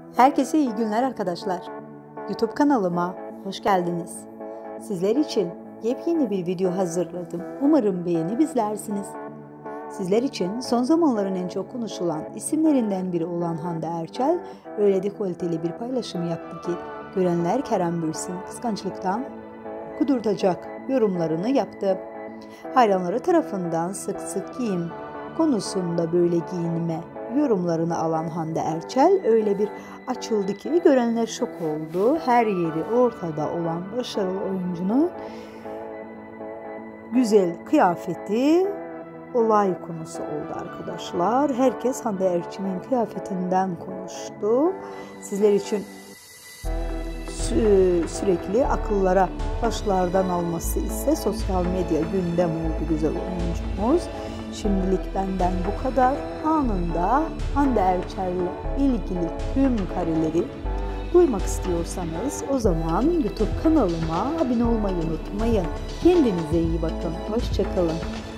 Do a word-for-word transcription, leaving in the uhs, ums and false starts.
Herkese iyi günler arkadaşlar. YouTube kanalıma hoş geldiniz. Sizler için yepyeni bir video hazırladım. Umarım beğenip izlersiniz. Sizler için son zamanların en çok konuşulan isimlerinden biri olan Hande Erçel öyle dekolteli bir paylaşım yaptı ki görenler Kerem Bürsin kıskançlıktan kudurtacak yorumlarını yaptı. Hayranları tarafından sık sık giyim konusunda böyle giyinme yorumlarını alan Hande Erçel öyle bir açıldı ki görenler şok oldu. Her yeri ortada olan başarılı oyuncunun güzel kıyafeti olay konusu oldu arkadaşlar. Herkes Hande Erçel'in kıyafetinden konuştu. Sizler için sü sürekli akıllara başlardan alması ise sosyal medya gündem oldu güzel oyuncumuz. Şimdilik benden bu kadar. Anında Hande Erçel ile ilgili tüm kareleri duymak istiyorsanız o zaman YouTube kanalıma abone olmayı unutmayın. Kendinize iyi bakın. Hoşça kalın.